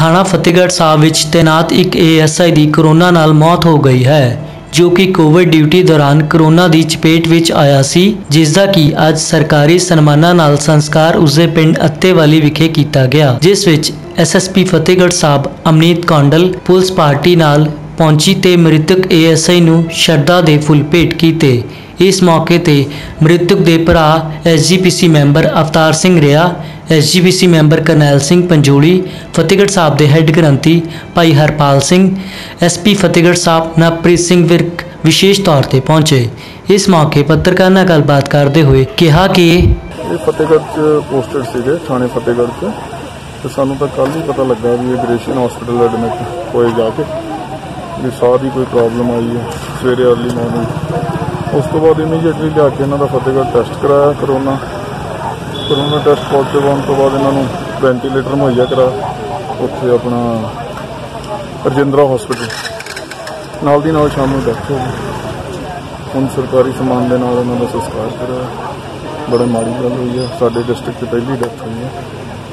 थाणा फतेहगढ़ साहब विच तैनात एक एएसआई की कोरोना नाल मौत हो गई है, जो कि कोविड ड्यूटी दौरान कोरोना की चपेट विच आया सी, जिसका कि अज सरकारी सन्मानां नाल संस्कार उसके पिंड अत्तेवाली विखे किया गया, जिस विच SSP Fatehgarh Sahib Amneet Kaundal police party नाल पहुंची ते मृतक एएसआई नूं शरधा दे फुल भेट कीते। इस मौके ते मृतक दे भरा एसजीपीसी मैंबर अवतार सिंह रिहा, एसजीपीसी मैंबर करनैल सिंह पंजोली, फतेहगढ़ साहब के हैड ग्रंथी भाई हरपाल सिंह, एसपी फतेहगढ़ साहब नवप्रीत सिंह विरक विशेष तौर पर पहुंचे। इस मौके पत्रकार नाल गलबात करते हुए कहा कि फतेहगढ़ पोस्टेड सीगे थाने फतेहगढ़ तो सानू तो कल ही पता लगा भी ग्रेशियन हॉस्पिटल एडमिट होए जाके भी साह की कोई प्रॉब्लम आई है सवेरे अर्ली मॉर्निंग। उस तो बाद इमीजिएटली लिया के इन्हों का फतेहगढ़ टेस्ट कराया कोरोना टेस्ट पॉजिटिव आने तो बाद इन्हों वेंटीलेटर मुहैया करा उत्थे अपना रजिंद्रा हॉस्पिटल नाल दी नाल शाम को डेथ हो गई। हुण सरकारी समान के नाल इन्हों का संस्कार कराया। बड़ी माड़ी गल हुई है, साडे डिस्ट्रिक्ट पहली डेथ हुई है।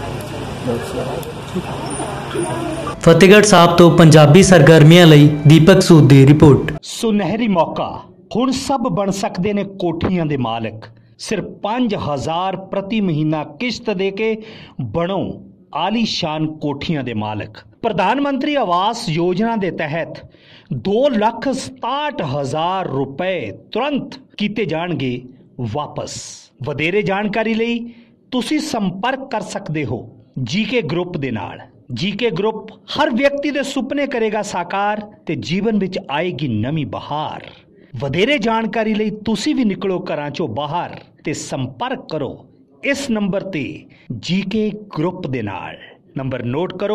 फतेहगढ़ साहब तो पंजाबी सरगर्मियां लई दीपक सूद दी रिपोर्ट। सुनहरी मौका हुण सब बन सकते ने कोठियां दे मालक। सिर्फ 5,000 प्रति महीना किश्त दे के बनो आलीशान कोठियां दे मालक। प्रधानमंत्री आवास योजना दे तहत 2,67,000 रुपए तुरंत किए जाणगे वापस। वधेरे जानकारी लई तुसी संपर्क कर सकते हो जीके ग्रुप दे नाल। जीके ग्रुप हर व्यक्ति दे सुपने करेगा साकार ते जीवन विच आएगी नवी बहार। वधेरे जानकारी लई तुसी भी निकलो घरां चों बाहर ते संपर्क करो इस नंबर ते जीके ग्रुप दे नाल। नंबर नोट करो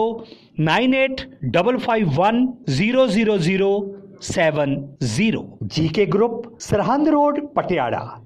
9855100070। GK group Sirhind road Patiala.